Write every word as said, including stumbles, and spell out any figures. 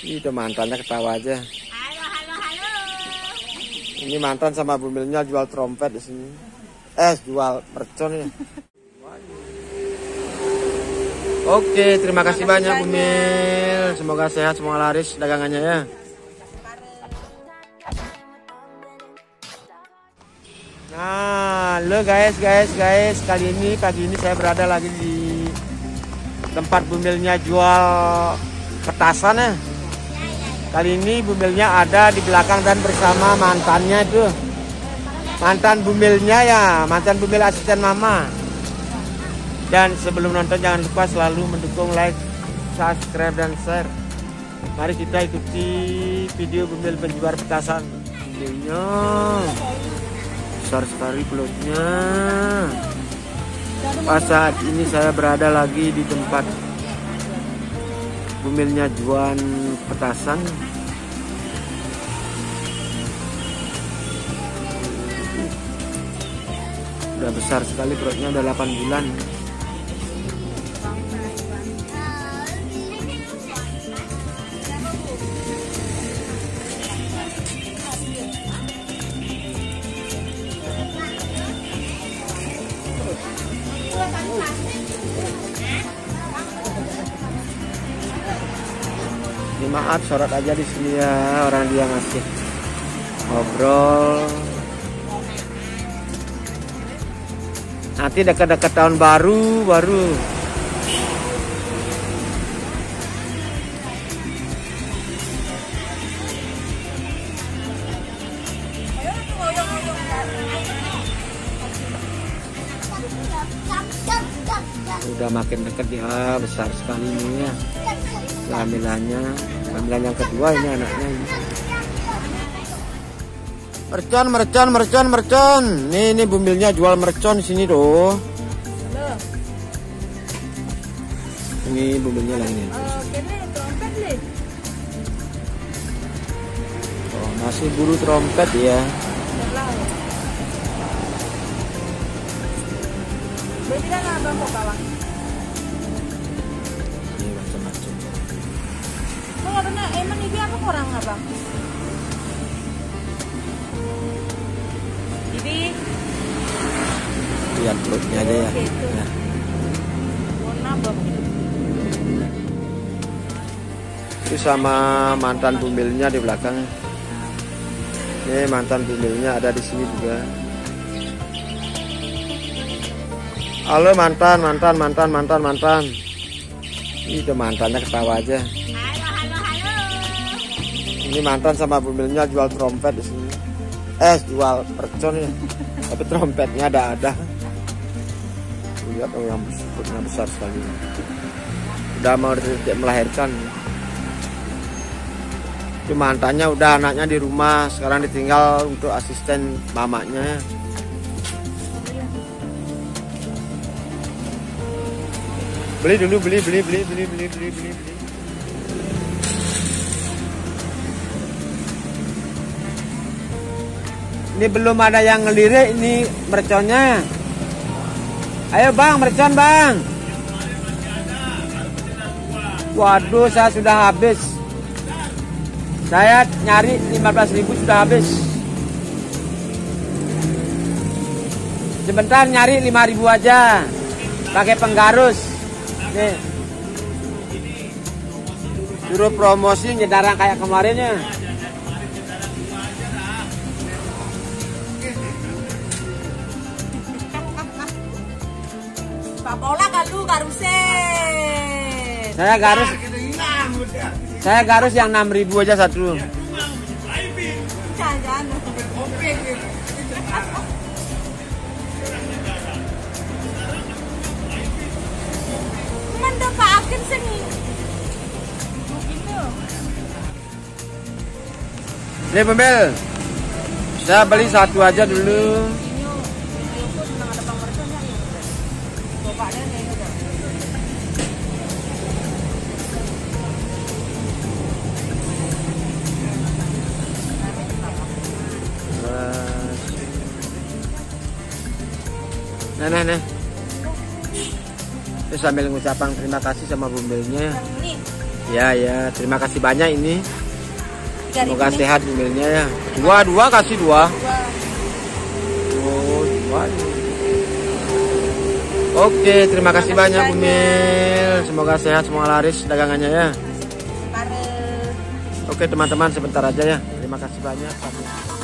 Itu mantannya ketawa aja. Halo, halo, halo. Ini mantan sama bumilnya jual trompet di sini. Eh, jual mercon ya. Oke, terima kasih banyak Bumil. Semoga sehat, semoga laris dagangannya ya. Nah, lo guys, guys, guys, kali ini pagi ini saya berada lagi di tempat Bumilnya jual petasan ya. Kali ini Bumilnya ada di belakang dan bersama mantannya itu. Mantan Bumilnya ya, mantan Bumil asisten mama. Dan sebelum nonton jangan lupa selalu mendukung, like, subscribe, dan share. Mari kita ikuti video Bumil menjual petasan. Bumilnya besar sekali pelutnya. Pas saat ini saya berada lagi di tempat Bumilnya jual petasan. Udah besar sekali perutnya, udah delapan bulan. Ini maaf sorot aja di sini ya, orang dia ngasih ngobrol. Nanti dekat-dekat tahun baru baru. Udah makin dekat ya, besar sekali ini ya. Kehamilannya, kehamilan yang kedua ini anaknya ini. Mercon, mercon, mercon, mercon. Nih, ini Bumilnya jual mercon di sini tuh. Ini Bumilnya lah ini. Oh, masih buru trompet ya. Ini macam-macam. Nggak benar, emang ini apa kurang abang? Jadi lihat perutnya aja ya. Gitu. Nah. Warna bang. Itu sama mantan Bumilnya di belakang. Ini mantan Bumilnya ada di sini juga. Halo mantan, mantan, mantan, mantan, mantan. Itu mantannya ketawa aja. Halo, halo, halo. Ini mantan sama Bumilnya jual trompet di sini. Eh, jual mercon ya. Tapi trompetnya ada-ada. Lihat oh, yang perutnya besar sekali. Udah mau melahirkan. Itu mantannya udah anaknya di rumah, sekarang ditinggal untuk asisten mamanya. Beli dulu, beli, beli, beli, beli, beli, beli, beli, beli. Ini belum ada yang ngelirik ini merconnya. Ayo bang, mercon bang. Waduh, saya sudah habis. Saya nyari lima belas ribu sudah habis. Sebentar nyari lima ribu aja. Pakai penggarus. Nih. Suruh promosi nyedarang kayak kemarinnya. Papola galu garuse. Saya garus. Saya garus yang enam ribu aja satu. Jangan. Manda paakin sing. Begitu. Nih Bumil. Saya beli satu aja dulu. Nah, nah, nah. Terus sambil ngucapkan terima kasih sama Bumilnya. Nih. Ya ya, terima kasih banyak ini. Tiga ribu Semoga nih. sehat bumilnya ya. Dua dua kasih dua. Dua. Oh, dua. Oke, terima kasih Terima kasih banyak banyak. Bumil. Semoga sehat semua laris dagangannya ya. Pare. Oke teman-teman, sebentar aja ya. Terima kasih banyak.